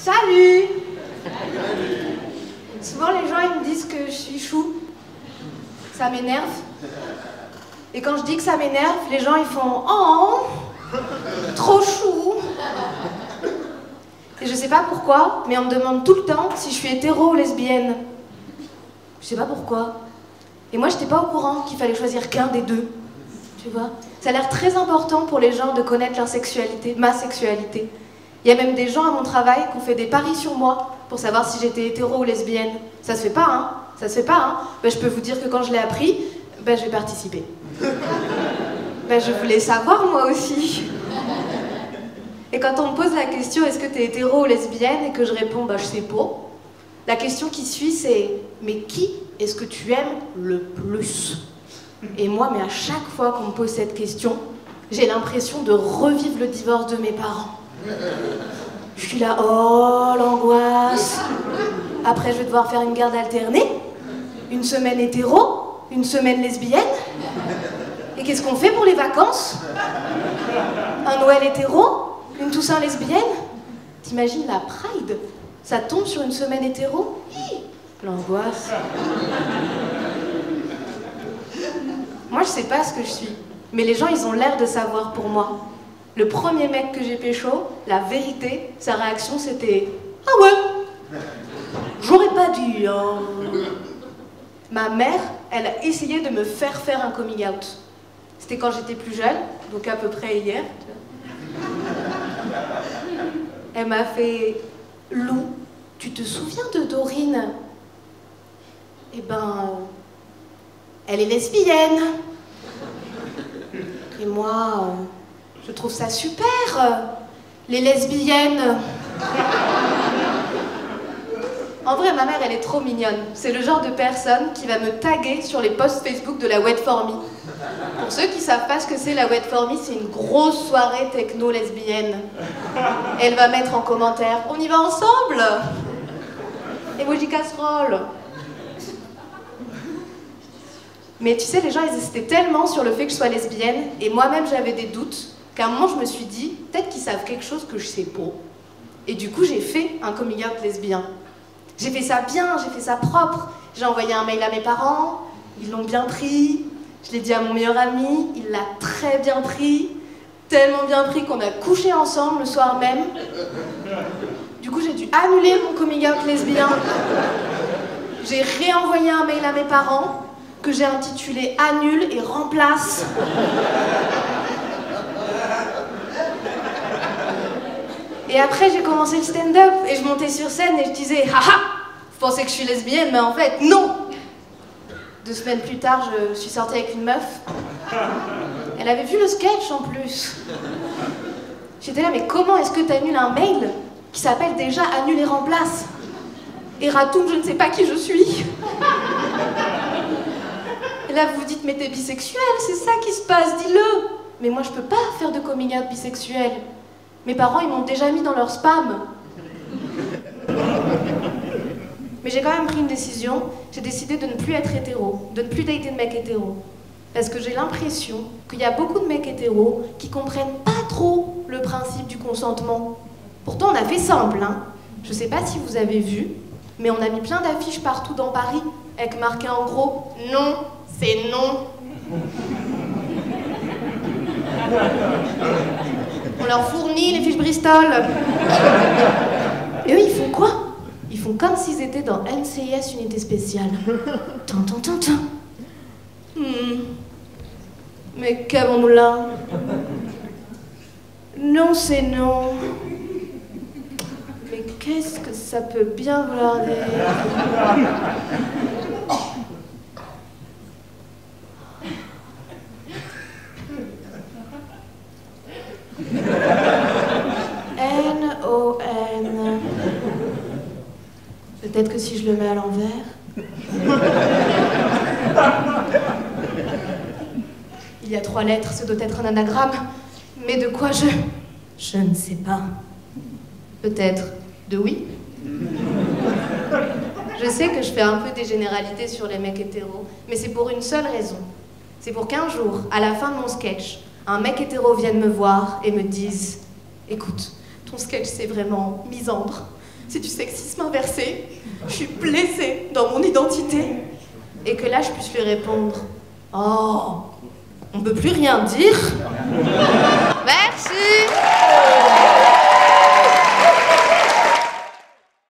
Salut! Souvent les gens ils me disent que je suis chou. Ça m'énerve. Et quand je dis que ça m'énerve, les gens ils font « Oh, trop chou !» Et je sais pas pourquoi, mais on me demande tout le temps si je suis hétéro ou lesbienne. Je sais pas pourquoi. Et moi j'étais pas au courant qu'il fallait choisir qu'un des deux. Tu vois? Ça a l'air très important pour les gens de connaître leur sexualité, ma sexualité. Il y a même des gens à mon travail qui ont fait des paris sur moi pour savoir si j'étais hétéro ou lesbienne. Ça se fait pas, hein? Ça se fait pas, hein? Ben, je peux vous dire que quand je l'ai appris, ben, j'ai participé. Ben, je voulais savoir moi aussi. Et quand on me pose la question est-ce que t'es hétéro ou lesbienne et que je réponds bah je sais pas, la question qui suit c'est mais qui est-ce que tu aimes le plus? Et moi, mais à chaque fois qu'on me pose cette question, j'ai l'impression de revivre le divorce de mes parents. Je suis là, oh l'angoisse. Après je vais devoir faire une garde alternée, une semaine hétéro, une semaine lesbienne. Et qu'est-ce qu'on fait pour les vacances? Un Noël hétéro? Une Toussaint lesbienne? T'imagines la Pride? Ça tombe sur une semaine hétéro? L'angoisse. Moi, je sais pas ce que je suis. Mais les gens, ils ont l'air de savoir pour moi. Le premier mec que j'ai pécho, la vérité, sa réaction, c'était « Ah ouais, j'aurais pas dû, hein. » Ma mère, elle a essayé de me faire un coming out. C'était quand j'étais plus jeune, donc à peu près hier. Elle m'a fait « Lou, tu te souviens de Dorine? Eh ben, elle est lesbienne. Et moi, je trouve ça super, les lesbiennes. » En vrai, ma mère, elle est trop mignonne. C'est le genre de personne qui va me taguer sur les posts Facebook de la Wet For Me. Pour ceux qui savent pas ce que c'est la Wet For Me, c'est une grosse soirée techno-lesbienne. Elle va mettre en commentaire « On y va ensemble ?» Emoji casserole. Mais tu sais, les gens, ils hésitaient tellement sur le fait que je sois lesbienne, et moi-même, j'avais des doutes, qu'à un moment, je me suis dit, peut-être qu'ils savent quelque chose que je sais pas. Et du coup, j'ai fait un coming out lesbien. J'ai fait ça bien, j'ai fait ça propre. J'ai envoyé un mail à mes parents, ils l'ont bien pris. Je l'ai dit à mon meilleur ami, il l'a très bien pris. Tellement bien pris qu'on a couché ensemble le soir même. Du coup, j'ai dû annuler mon coming out lesbien. J'ai réenvoyé un mail à mes parents, que j'ai intitulé « Annule et remplace ». Et après, j'ai commencé le stand-up et je montais sur scène et je disais « Haha, vous pensez que je suis lesbienne, mais en fait, non !» 2 semaines plus tard, je suis sortie avec une meuf. Elle avait vu le sketch en plus. J'étais là, mais comment est-ce que tu annules un mail qui s'appelle déjà « Annule et remplace » ? Et ratoum, je ne sais pas qui je suis. Et là, vous vous dites, mais t'es bisexuelle, c'est ça qui se passe, dis-le. Mais moi, je peux pas faire de coming out bisexuel. Mes parents, ils m'ont déjà mis dans leur spam. Mais j'ai quand même pris une décision. J'ai décidé de ne plus être hétéro, de ne plus dater de mecs hétéros. Parce que j'ai l'impression qu'il y a beaucoup de mecs hétéros qui comprennent pas trop le principe du consentement. Pourtant, on a fait simple, hein. Je sais pas si vous avez vu, mais on a mis plein d'affiches partout dans Paris, avec marqué en gros « Non, c'est non ». On leur fournit les fiches Bristol. Et eux, ils font quoi? Ils font comme s'ils étaient dans NCIS Unité Spéciale. Tintin, tintin. Mais qu'avons-nous là? Non, c'est non. Mais qu'est-ce que ça peut bien vouloir dire? N-O-N. Peut-être que si je le mets à l'envers. Il y a 3 lettres, ce doit être un anagramme. Mais de quoi je ne sais pas. Peut-être de oui. Je sais que je fais un peu des généralités sur les mecs hétéros, mais c'est pour une seule raison. C'est pour qu'un jour, à la fin de mon sketch, un mec hétéro vienne me voir et me dise « Écoute, ton sketch c'est vraiment misandre, c'est du sexisme inversé, je suis blessée dans mon identité, et que là je puisse lui répondre « Oh, on peut plus rien dire ?» Merci.